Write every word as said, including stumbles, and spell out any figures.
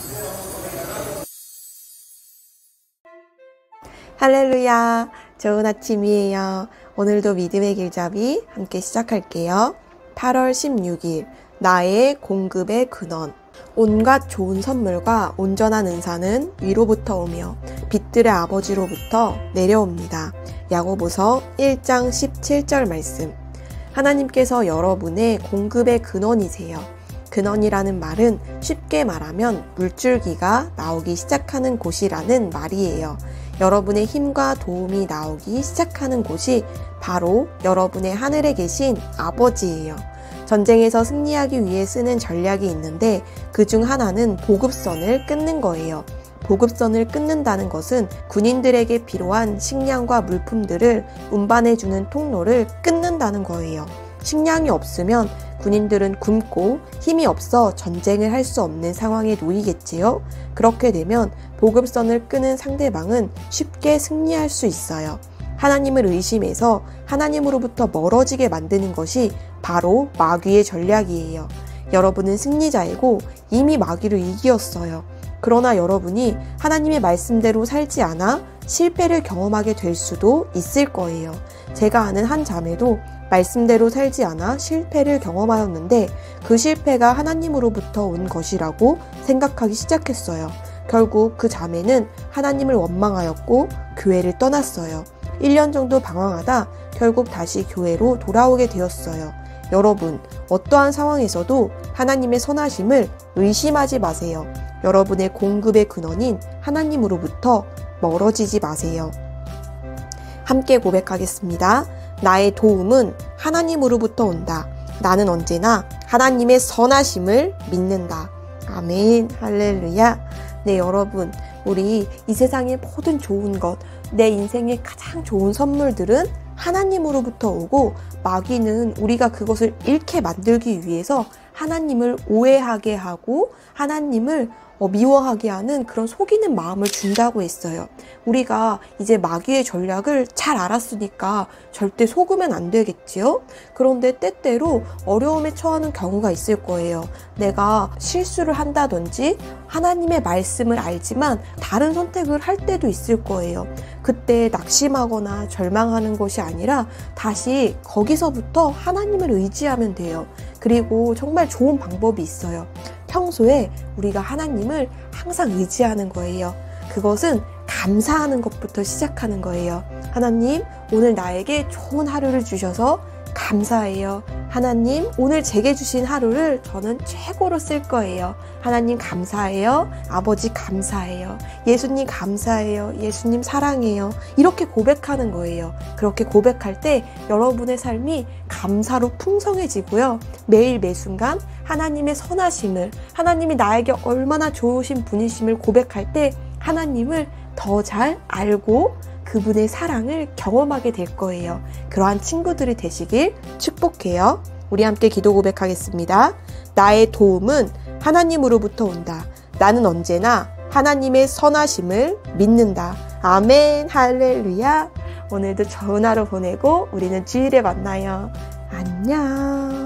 할렐루야, 좋은 아침이에요. 오늘도 믿음의 길잡이 함께 시작할게요. 팔월 십육일, 나의 공급의 근원. 온갖 좋은 선물과 온전한 은사는 위로부터 오며 빛들의 아버지로부터 내려옵니다. 야고보서 일 장 십칠 절 말씀. 하나님께서 여러분의 공급의 근원이세요. 근원이라는 말은 쉽게 말하면 물줄기가 나오기 시작하는 곳이라는 말이에요. 여러분의 힘과 도움이 나오기 시작하는 곳이 바로 여러분의 하늘에 계신 아버지예요. 전쟁에서 승리하기 위해 쓰는 전략이 있는데 그중 하나는 보급선을 끊는 거예요. 보급선을 끊는다는 것은 군인들에게 필요한 식량과 물품들을 운반해주는 통로를 끊는다는 거예요. 식량이 없으면 군인들은 굶고 힘이 없어 전쟁을 할 수 없는 상황에 놓이겠지요. 그렇게 되면 보급선을 끄는 상대방은 쉽게 승리할 수 있어요. 하나님을 의심해서 하나님으로부터 멀어지게 만드는 것이 바로 마귀의 전략이에요. 여러분은 승리자이고 이미 마귀를 이기었어요. 그러나 여러분이 하나님의 말씀대로 살지 않아 실패를 경험하게 될 수도 있을 거예요. 제가 아는 한 자매도 말씀대로 살지 않아 실패를 경험하였는데 그 실패가 하나님으로부터 온 것이라고 생각하기 시작했어요. 결국 그 자매는 하나님을 원망하였고 교회를 떠났어요. 일 년 정도 방황하다 결국 다시 교회로 돌아오게 되었어요. 여러분, 어떠한 상황에서도 하나님의 선하심을 의심하지 마세요. 여러분의 공급의 근원인 하나님으로부터 멀어지지 마세요. 함께 고백하겠습니다. 나의 도움은 하나님으로부터 온다. 나는 언제나 하나님의 선하심을 믿는다. 아멘. 할렐루야. 네, 여러분, 우리 이 세상의 모든 좋은 것, 내 인생의 가장 좋은 선물들은 하나님으로부터 오고 마귀는 우리가 그것을 잃게 만들기 위해서 하나님을 오해하게 하고 하나님을 어, 미워하게 하는 그런 속이는 마음을 준다고 했어요. 우리가 이제 마귀의 전략을 잘 알았으니까 절대 속으면 안 되겠지요? 그런데 때때로 어려움에 처하는 경우가 있을 거예요. 내가 실수를 한다든지 하나님의 말씀을 알지만 다른 선택을 할 때도 있을 거예요. 그때 낙심하거나 절망하는 것이 아니라 다시 거기서부터 하나님을 의지하면 돼요. 그리고 정말 좋은 방법이 있어요. 평소에 우리가 하나님을 항상 의지하는 거예요. 그것은 감사하는 것부터 시작하는 거예요. 하나님, 오늘 나에게 좋은 하루를 주셔서 감사해요. 하나님, 오늘 제게 주신 하루를 저는 최고로 쓸 거예요. 하나님 감사해요. 아버지 감사해요. 예수님 감사해요. 예수님 사랑해요. 이렇게 고백하는 거예요. 그렇게 고백할 때 여러분의 삶이 감사로 풍성해지고요. 매일 매순간 하나님의 선하심을, 하나님이 나에게 얼마나 좋으신 분이심을 고백할 때 하나님을 더 잘 알고 그분의 사랑을 경험하게 될 거예요. 그러한 친구들이 되시길 축복해요. 우리 함께 기도 고백하겠습니다. 나의 도움은 하나님으로부터 온다. 나는 언제나 하나님의 선하심을 믿는다. 아멘. 할렐루야. 오늘도 좋은 하루 보내고 우리는 주일에 만나요. 안녕.